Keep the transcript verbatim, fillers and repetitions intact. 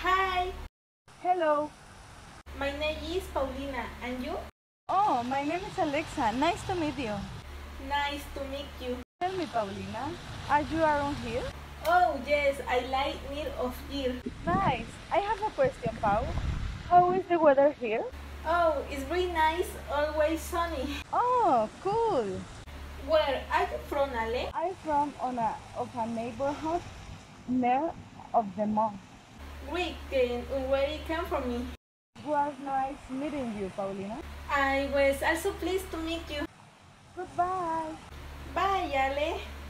Hi, Hello. my name is Paulina, and you? Oh, my name is Alexa. Nice to meet you. Nice to meet you. Tell me, Paulina, are you around here? Oh, yes, I like near of here. Nice. I have a question, Paul. How is the weather here? Oh, it's really nice, always sunny. Oh, cool. Where are you from, Ale? I'm from on a, of a neighborhood near of the mall. Great, and where you come from me? It was nice meeting you, Paulina. I was also pleased to meet you. Goodbye. Bye, Ale.